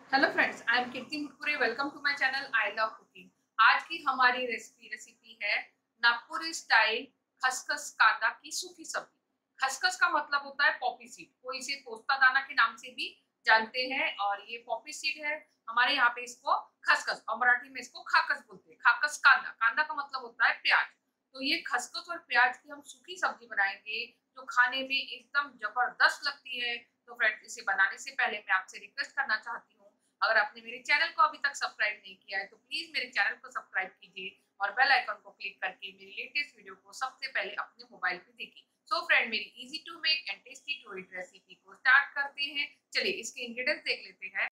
Hello friends, I am Kirti Mutkure. Welcome to my channel I love cooking. आज की हमारी recipe है नागपुरी स्टाइल खसखस कांदा की सूखी सब्जी। खसखस का मतलब होता है पॉपी सीड, कोई इसे पोस्ता दाना के नाम से भी जानते हैं और ये पॉपी सीड है। हमारे यहाँ पे इसको खसखस और मराठी में इसको खाकस बोलते हैं। खाकस कांदा, कांदा का मतलब होता है प्याज। तो ये खसखस और प्याज की हम सूखी सब्जी बनाएंगे जो खाने में एकदम जबरदस्त लगती है। तो फ्रेंड्स, इसे बनाने से पहले मैं आपसे रिक्वेस्ट करना चाहती हूँ, अगर आपने मेरे चैनल को अभी तक सब्सक्राइब नहीं किया है तो प्लीज मेरे चैनल को सब्सक्राइब कीजिए और बेल आइकन को क्लिक करके मेरी लेटेस्ट वीडियो को सबसे पहले अपने मोबाइल पे देखिए। सो फ्रेंड, मेरी easy to make and tasty to eat recipe को स्टार्ट करते हैं। चलिए इसके इंग्रेडिएंट्स देख लेते हैं।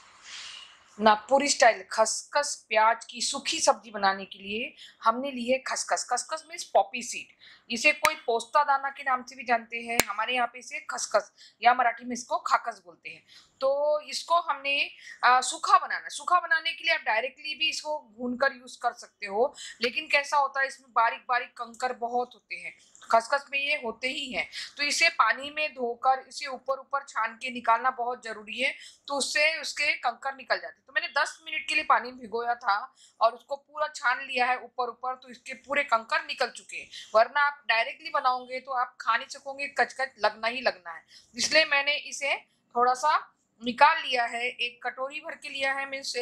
नागपुरी स्टाइल खसखस प्याज की सूखी सब्जी बनाने के लिए हमने ली है खसखस। खसखस मीन्स पॉपी सीड। इसे कोई पोस्ता दाना के नाम से भी जानते हैं। हमारे यहाँ पे इसे खसखस या मराठी में इसको खाकस बोलते हैं। तो इसको हमने सूखा बनाना है। सूखा बनाने के लिए आप डायरेक्टली भी इसको भूनकर यूज कर सकते हो, लेकिन कैसा होता है इसमें बारीक बारीक कंकर बहुत होते हैं। खसखस में ये होते ही हैं। तो इसे पानी में धोकर इसे ऊपर ऊपर छान के निकालना बहुत जरूरी है, तो उससे उसके कंकर निकल जाते। तो मैंने 10 मिनट के लिए पानी में भिगोया था और उसको पूरा छान लिया है ऊपर ऊपर, तो इसके पूरे कंकर निकल चुके हैं। वरना आप डायरेक्टली बनाओगे तो आप खा नहीं सकोगे, कचकच लगना ही लगना है। इसलिए मैंने इसे थोड़ा सा निकाल लिया है। एक कटोरी भर के लिया है, मीन्स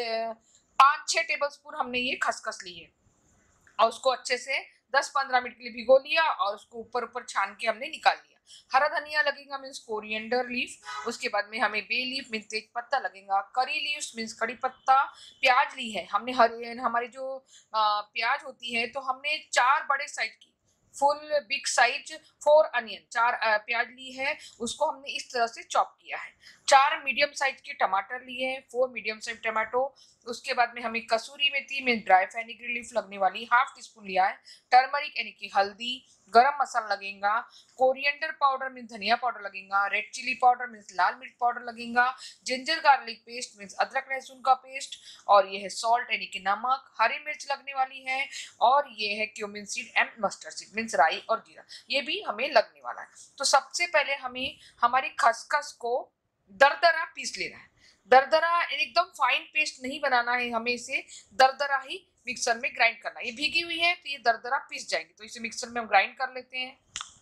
5-6 टेबल स्पून हमने ये खसखस ली है और उसको अच्छे से 10-15 मिनट के लिए भिगो लिया और उसको ऊपर ऊपर छान के हमने निकाल लिया। हरा धनिया लगेगा मीन्स कोरिएंडर लीफ। उसके बाद में हमें बे लीफ मीन्स तेज पत्ता लगेगा। करी लीव्स मीन्स कड़ी पत्ता। प्याज ली है हमने, हरी हमारी जो प्याज होती है, तो हमने 4 बड़े साइज की फुल बिग साइज 4 अनियन, 4 प्याज ली है, उसको हमने इस तरह से चॉप किया है। 4 मीडियम साइज के टमाटर लिए हैं, 4 मीडियम साइज टमाटो। उसके बाद में हमें कसूरी मेथी में ड्राई फेनिग्री लीफ लगने वाली हाफ टी स्पून लिया है। टर्मरिक यानी कि हल्दी, गरम मसाला लगेगा। कोरिएंडर पाउडर मीन्स धनिया पाउडर लगेगा। रेड चिली पाउडर मीन्स लाल मिर्च पाउडर लगेगा। जिंजर गार्लिक पेस्ट मीन्स अदरक लहसुन का पेस्ट। और ये है सॉल्ट यानी कि नमक। हरी मिर्च लगने वाली है। और ये है cumin seed and mustard seed means राई और जीरा, ये भी हमें लगने वाला है। तो सबसे पहले हमें हमारी खसखस को दरदरा पीस लेना है। दरदरा एकदम फाइन पेस्ट नहीं बनाना है, हमें इसे दरदरा ही मिक्सर में ग्राइंड करना है। ये भीगी हुई है तो ये दरदरा पीस जाएंगी, तो इसे मिक्सर में हम ग्राइंड कर लेते हैं।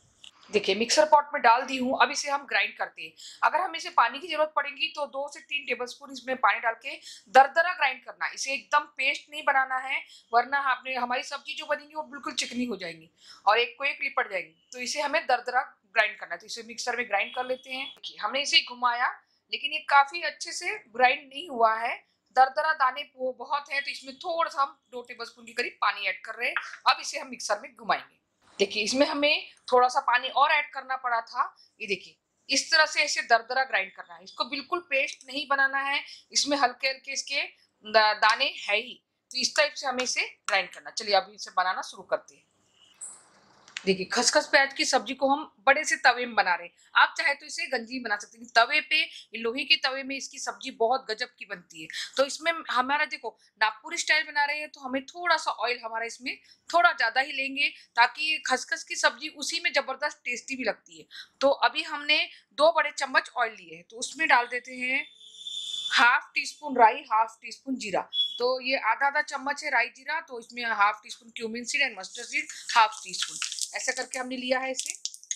देखिए मिक्सर पॉट में डाल दी हूँ, अब इसे हम ग्राइंड करते हैं। अगर हमें इसे पानी की जरूरत पड़ेगी तो 2 से 3 टेबलस्पून इसमें पानी डाल के दरदरा ग्राइंड करना है। इसे एकदम पेस्ट नहीं बनाना है, वरना आपने हमारी सब्जी जो बनेगी वो बिल्कुल चिकनी हो जाएगी और एक को एक लिपट जाएगी। तो इसे हमें दरदरा ग्राइंड करना है, तो इसे मिक्सर में ग्राइंड कर लेते हैं। देखिए हमने इसे घुमाया, लेकिन ये काफी अच्छे से ग्राइंड नहीं हुआ है। दरदरा दाने बहुत है, तो इसमें थोड़ा सा हम 2 टेबलस्पून के करीब पानी ऐड कर रहे हैं। अब इसे हम मिक्सर में घुमाएंगे। देखिए इसमें हमें थोड़ा सा पानी और ऐड करना पड़ा था। ये देखिए इस तरह से इसे दरदरा ग्राइंड करना है, इसको बिल्कुल पेस्ट नहीं बनाना है। इसमें हल्के हल्के इसके दाने है ही, तो इस टाइप से हमें इसे ग्राइंड करना। चलिए अभी इसे बनाना शुरू करते हैं। देखिए खसखस प्याज की सब्जी को हम बड़े से तवे में बना रहे हैं। आप चाहे तो इसे गंजी बना सकते हैं, तवे पे लोहे के तवे में इसकी सब्जी बहुत गजब की बनती है। तो इसमें हमारा देखो नागपुरी स्टाइल बना रहे हैं, तो हमें थोड़ा सा ऑयल हमारा इसमें थोड़ा ज्यादा ही लेंगे, ताकि खसखस की सब्जी उसी में जबरदस्त टेस्टी भी लगती है। तो अभी हमने 2 बड़े चम्मच ऑयल लिए हैं, तो उसमें डाल देते हैं हाफ टी स्पून राई, हाफ टी स्पून जीरा। तो ये आधा आधा चम्मच है राई जीरा, तो इसमें half teaspoon cumin seed and mustard seed half teaspoon, ऐसा करके हमने लिया है इसे।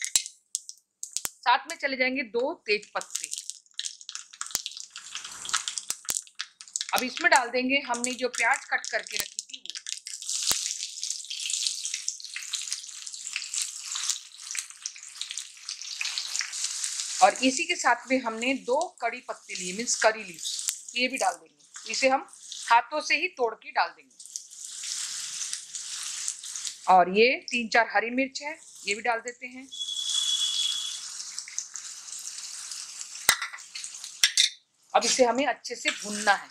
साथ में चले जाएंगे 2 तेज पत्ते। अब इसमें डाल देंगे हमने जो प्याज कट करके रखी थी वो। और इसी के साथ में हमने 2 कड़ी पत्ते लिए मीन्स करी लीव्स, ये भी डाल देंगे। इसे हम हाथों से ही तोड़ के डाल देंगे। और ये 3-4 हरी मिर्च है, ये भी डाल देते हैं। अब इसे हमें अच्छे से भूनना है।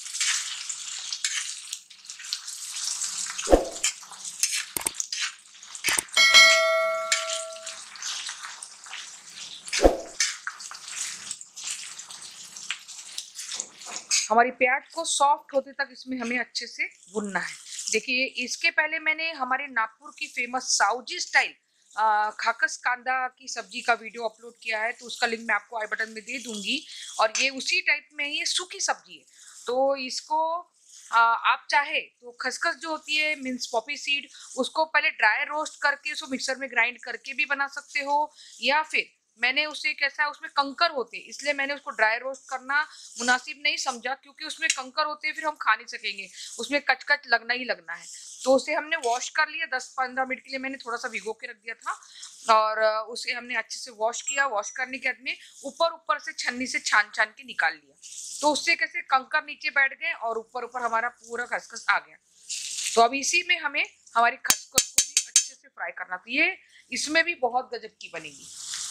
हमारी प्याज को सॉफ्ट होते तक इसमें हमें अच्छे से भूनना है। देखिए इसके पहले मैंने हमारे नागपुर की फेमस साउजी स्टाइल खसखस कांदा की सब्जी का वीडियो अपलोड किया है, तो उसका लिंक मैं आपको आई बटन में दे दूंगी। और ये उसी टाइप में ये सूखी सब्जी है, तो इसको आप चाहे तो खसखस जो होती है मीन्स पॉपी सीड, उसको पहले ड्राई रोस्ट करके उसको मिक्सर में ग्राइंड करके भी बना सकते हो, या फिर मैंने उसे कैसा है उसमें कंकर होते हैं, इसलिए मैंने उसको ड्राई रोस्ट करना मुनासिब नहीं समझा, क्योंकि उसमें कंकर होते हैं फिर हम खा नहीं सकेंगे, उसमें कच-कच लगना ही लगना है। तो उसे हमने वॉश कर लिया, 10-15 मिनट के लिए मैंने थोड़ा सा भिगो के रख दिया था, और उसे हमने अच्छे से वॉश किया। वॉश करने के बाद में ऊपर से छन्नी से छान के निकाल लिया, तो उससे कैसे कंकर नीचे बैठ गए और ऊपर हमारा पूरा खसखस आ गया। तो अब इसी में हमें हमारी खसखस को भी अच्छे से फ्राई करना, तो ये इसमें भी बहुत गजब की बनेगी।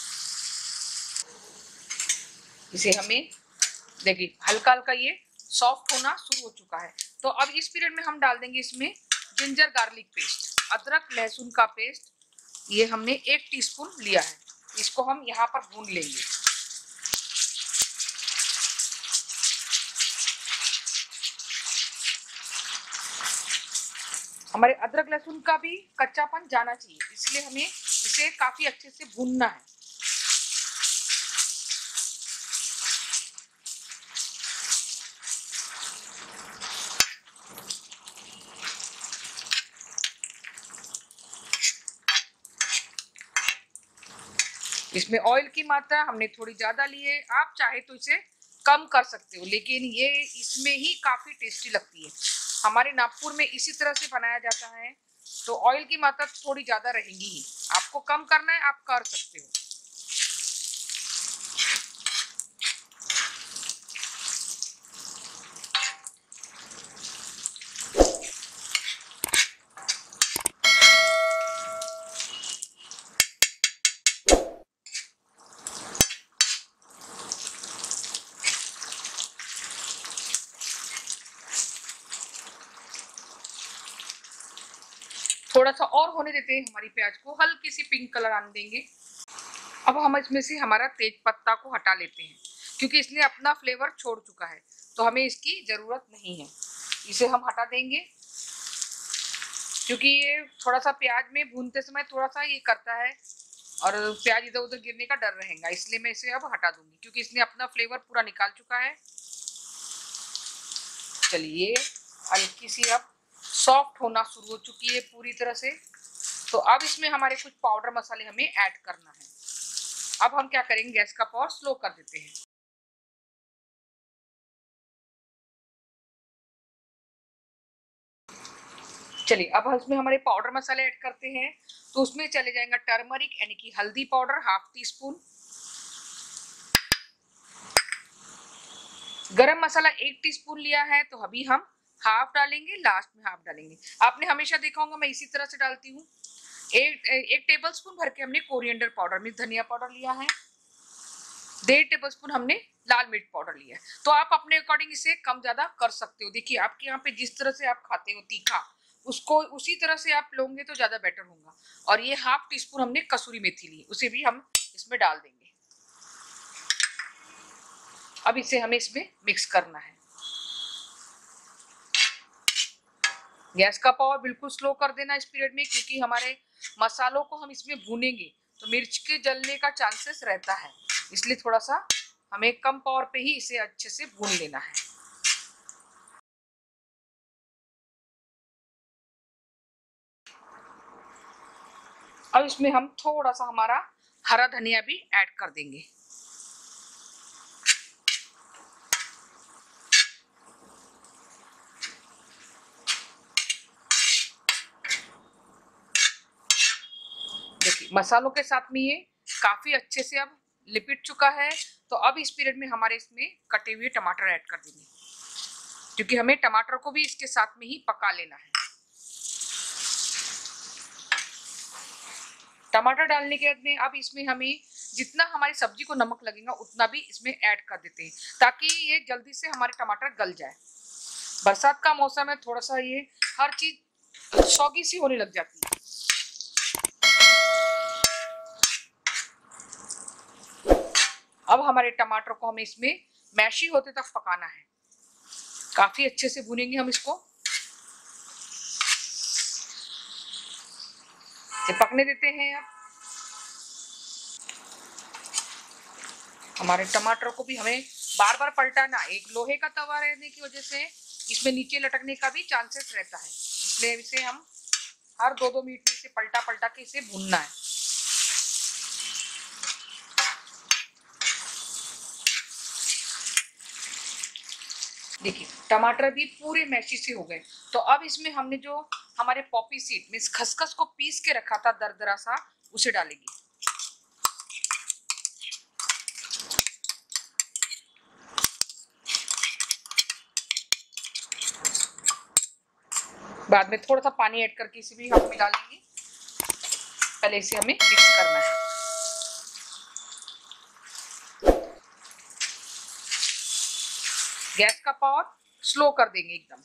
इसे हमें देखिए हल्का हल्का ये सॉफ्ट होना शुरू हो चुका है। तो अब इस पीरियड में हम डाल देंगे इसमें जिंजर गार्लिक पेस्ट, अदरक लहसुन का पेस्ट, ये हमने 1 टीस्पून लिया है, इसको हम यहाँ पर भून लेंगे। हमारे अदरक लहसुन का भी कच्चापन जाना चाहिए, इसलिए हमें इसे काफी अच्छे से भूनना है। इसमें ऑयल की मात्रा हमने थोड़ी ज्यादा ली है, आप चाहे तो इसे कम कर सकते हो, लेकिन ये इसमें ही काफी टेस्टी लगती है। हमारे नागपुर में इसी तरह से बनाया जाता है, तो ऑयल की मात्रा थोड़ी ज्यादा रहेगी ही, आपको कम करना है आप कर सकते हो। थोड़ा सा और होने देते हैं हमारी प्याज को, हल्की सी पिंक कलर आने देंगे। अब हम इसमें से हमारा तेज पत्ता को हटा लेते हैं, क्योंकि इसने अपना फ्लेवर छोड़ चुका है, तो हमें इसकी जरूरत नहीं है। इसे हम हटा देंगे, क्योंकि ये थोड़ा सा प्याज में भूनते समय थोड़ा सा ये करता है और प्याज इधर उधर गिरने का डर रहेगा, इसलिए मैं इसे अब हटा दूंगी, क्योंकि इसने अपना फ्लेवर पूरा निकाल चुका है। चलिए हल्की सी अब सॉफ्ट होना शुरू हो चुकी है पूरी तरह से, तो अब इसमें हमारे कुछ पाउडर मसाले हमें ऐड करना है। अब हम क्या करेंगे, गैस का पावर स्लो कर देते हैं। चलिए अब इसमें हमारे पाउडर मसाले ऐड करते हैं, तो उसमें चले जाएगा टर्मरिक यानी कि हल्दी पाउडर 1/2 टीस्पून, गरम मसाला 1 टीस्पून लिया है, तो अभी हम हाफ डालेंगे, लास्ट में हाफ डालेंगे। आपने हमेशा देखा होगा मैं इसी तरह से डालती हूँ। एक टेबल स्पून भर के हमने कोरिएंडर पाउडर में धनिया पाउडर लिया है, 1.5 टेबल स्पून हमने लाल मिर्च पाउडर लिया है, तो आप अपने अकॉर्डिंग इसे कम ज्यादा कर सकते हो। देखिए आपके यहाँ पे जिस तरह से आप खाते हो तीखा, उसको उसी तरह से आप लोगे तो ज्यादा बेटर होगा। और ये 1/2 टीस्पून हमने कसूरी मेथी ली, उसे भी हम इसमें डाल देंगे। अब इसे हमें इसमें मिक्स करना है। गैस का पावर बिल्कुल स्लो कर देना इस पीरियड में, क्योंकि हमारे मसालों को हम इसमें भूनेंगे तो मिर्च के जलने का चांसेस रहता है, इसलिए थोड़ा सा हमें कम पावर पे ही इसे अच्छे से भून लेना है। अब इसमें हम थोड़ा सा हमारा हरा धनिया भी ऐड कर देंगे। देखिए मसालों के साथ में ये काफी अच्छे से अब लिपट चुका है, तो अब इस पीरियड में हमारे इसमें कटे हुए टमाटर ऐड कर देंगे, क्योंकि हमें टमाटर को भी इसके साथ में ही पका लेना है। टमाटर डालने के बाद में अब इसमें हमें जितना हमारी सब्जी को नमक लगेगा उतना भी इसमें ऐड कर देते हैं, ताकि ये जल्दी से हमारे टमाटर गल जाए। बरसात का मौसम है, थोड़ा सा ये हर चीज सौगी सी होने लग जाती है। अब हमारे टमाटर को हमें इसमें मैशी होते तक पकाना है, काफी अच्छे से भूनेंगे हम इसको, पकने देते हैं। अब हमारे टमाटर को भी हमें बार बार पलटाना, एक लोहे का तवा रहने की वजह से इसमें नीचे लटकने का भी चांसेस रहता है, इसलिए इसे हम हर 2-2 मिनट में इसे पलटा पलटा के इसे भूनना है। देखिए टमाटर भी पूरे मैशी से हो गए, तो अब इसमें हमने जो हमारे पॉपी सीड मीन्स खसखस को पीस के रखा था दरदरा सा, उसे डालेंगे। बाद में थोड़ा सा पानी ऐड करके इसे भी हम मिला लेंगे। पहले इसे हमें मिक्स करना है। गैस का पावर स्लो कर देंगे एकदम।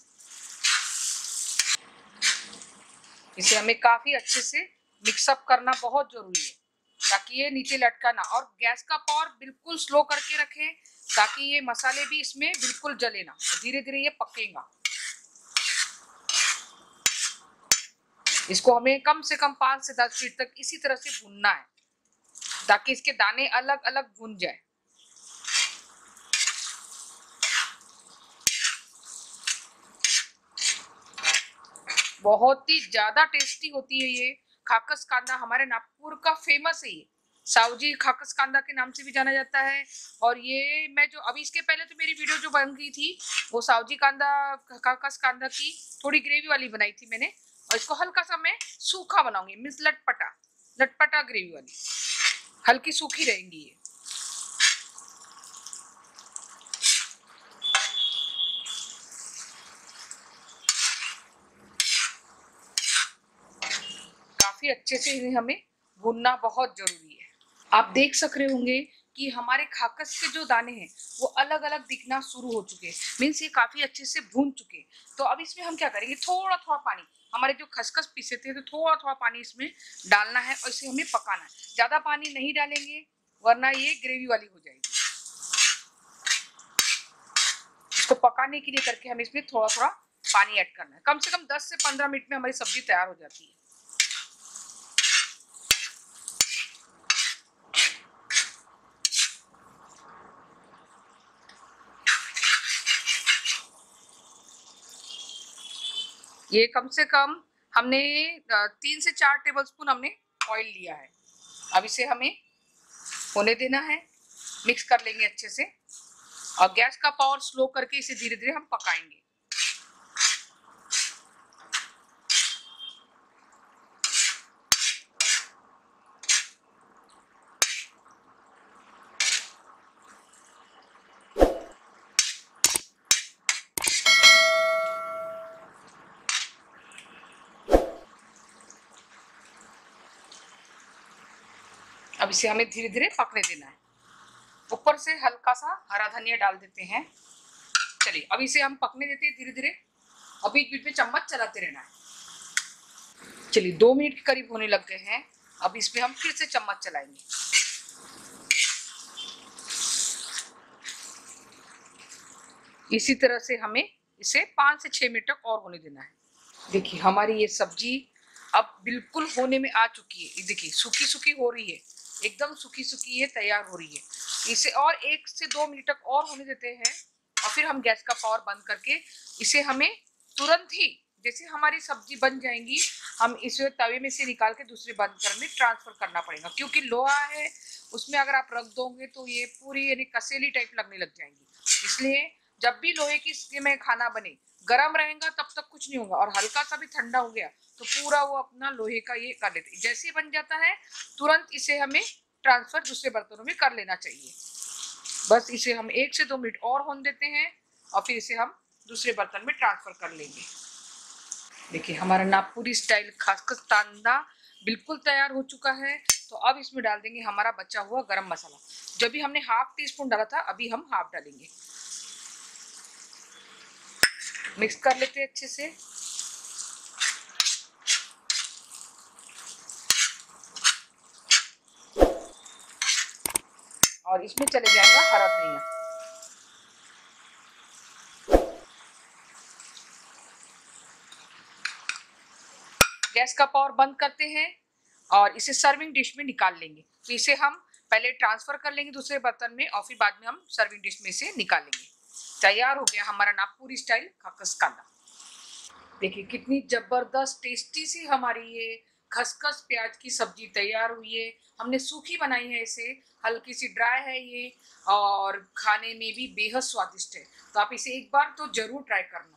इसे हमें काफी अच्छे से मिक्सअप करना बहुत जरूरी है ताकि ये नीचे लटका ना, और गैस का पावर बिल्कुल स्लो करके रखें ताकि ये मसाले भी इसमें बिल्कुल जले ना, धीरे धीरे ये पकेगा। इसको हमें कम से कम 5 से 10 मिनट तक इसी तरह से भूनना है ताकि इसके दाने अलग अलग भून जाए। बहुत ही ज्यादा टेस्टी होती है ये खाकस कांदा, हमारे नागपुर का फेमस है ये। सावजी खाकस कांदा के नाम से भी जाना जाता है। और ये मैं जो अभी इसके पहले तो मेरी वीडियो जो बन गई थी वो सावजी कांदा खाकस कांदा की थोड़ी ग्रेवी वाली बनाई थी मैंने, और इसको हल्का सा मैं सूखा बनाऊंगी, मीन्स लटपटा लटपटा ग्रेवी वाली, हल्की सूखी रहेंगी ये। काफी अच्छे से इन्हें हमें भूनना बहुत जरूरी है। आप देख सक रहे होंगे कि हमारे खाकस के जो दाने हैं वो अलग अलग दिखना शुरू हो चुके हैं, मीन्स ये काफी अच्छे से भून चुके हैं। तो अब इसमें हम क्या करेंगे, थोड़ा थोड़ा पानी, हमारे जो खसखस पीसे थे तो थोड़ा थोड़ा पानी इसमें डालना है और इसे हमें पकाना है। ज्यादा पानी नहीं डालेंगे वरना ये ग्रेवी वाली हो जाएगी। इसको पकाने के लिए करके हमें इसमें थोड़ा थोड़ा पानी ऐड करना है। कम से कम 10 से 15 मिनट में हमारी सब्जी तैयार हो जाती है। ये कम से कम हमने 3 से 4 टेबल स्पून हमने ऑयल लिया है। अब इसे हमें होने देना है, मिक्स कर लेंगे अच्छे से और गैस का पावर स्लो करके इसे धीरे धीरे हम पकाएंगे। अब इसे हमें धीरे धीरे पकने देना है। ऊपर से हल्का सा हरा धनिया डाल देते हैं। चलिए अब इसे हम पकने देते हैं धीरे धीरे, और बीच बीच में चम्मच चलाते रहना है। चलिए 2 मिनट के करीब होने लग गए हैं। अब इसमें हम फिर से चम्मच चलाएंगे। इसी तरह से हमें इसे 5 से 6 मिनट तक और होने देना है। देखिए हमारी ये सब्जी अब बिल्कुल होने में आ चुकी है। देखिए सूखी सूखी हो रही है, एकदम सूखी सूखी ये तैयार हो रही है। इसे और 1 से 2 मिनट तक और होने देते हैं और फिर हम गैस का पावर बंद करके इसे हमें तुरंत ही, जैसे हमारी सब्जी बन जाएंगी, हम इसे तवे में से निकाल के दूसरे बर्तन में ट्रांसफर करना पड़ेगा, क्योंकि लोहा है उसमें अगर आप रख दोगे तो ये पूरी यानी कसेली टाइप लगने लग जाएंगी। इसलिए जब भी लोहे की में खाना बने, गर्म रहेगा तब तक कुछ नहीं होगा, और हल्का सा भी ठंडा हो गया तो पूरा वो अपना लोहे का ये कर लेते। जैसे ही बन जाता है तुरंत इसे हमें ट्रांसफर दूसरे बर्तनों में कर लेना चाहिए। बस इसे हम 1 से 2 मिनट और होने देते हैं और फिर इसे हम दूसरे बर्तन में ट्रांसफर कर लेंगे। देखिए हमारा नागपुरी स्टाइल खसखस कांदा बिल्कुल तैयार हो चुका है। तो अब इसमें डाल देंगे हमारा बचा हुआ गरम मसाला। जब भी हमने ½ टीस्पून डाला था, अभी हम ½ डालेंगे। मिक्स कर लेते हैं अच्छे से। और इसमें चले जाएगा हरा धनिया। गैस का पावर बंद करते हैं और इसे सर्विंग डिश में निकाल लेंगे। तो इसे हम पहले ट्रांसफर कर लेंगे दूसरे बर्तन में और फिर बाद में हम सर्विंग डिश में से निकालेंगे। तैयार हो गया हमारा नागपुरी स्टाइल खसखस कांदा। देखिए कितनी जबरदस्त टेस्टी सी हमारी ये खसखस प्याज की सब्जी तैयार हुई है। हमने सूखी बनाई है, इसे हल्की सी ड्राई है ये, और खाने में भी बेहद स्वादिष्ट है। तो आप इसे एक बार तो जरूर ट्राई करना।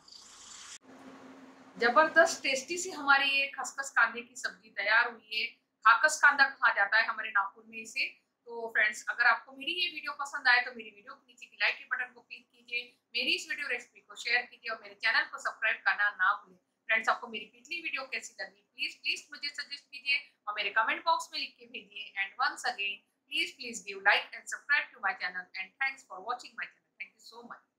जबरदस्त टेस्टी सी हमारी ये खसखस कांदे की सब्जी तैयार हुई है। खाकस कांदा कहा जाता है हमारे नागपुर में इसे। तो फ्रेंड्स, अगर आपको मेरी ये वीडियो पसंद आए तो मेरी वीडियो के नीचे की लाइक के बटन को क्लिक कीजिए, मेरी इस वीडियो रेसिपी को शेयर कीजिए और मेरे चैनल को सब्सक्राइब करना ना भूलें। फ्रेंड्स, आपको मेरी पिछली वीडियो कैसी लगी प्लीज प्लीज मुझे सजेस्ट कीजिए और मेरे कमेंट बॉक्स में लिख के भेजिए। And once again please give like and subscribe to my channel and thanks for watching my channel. Thank you so much.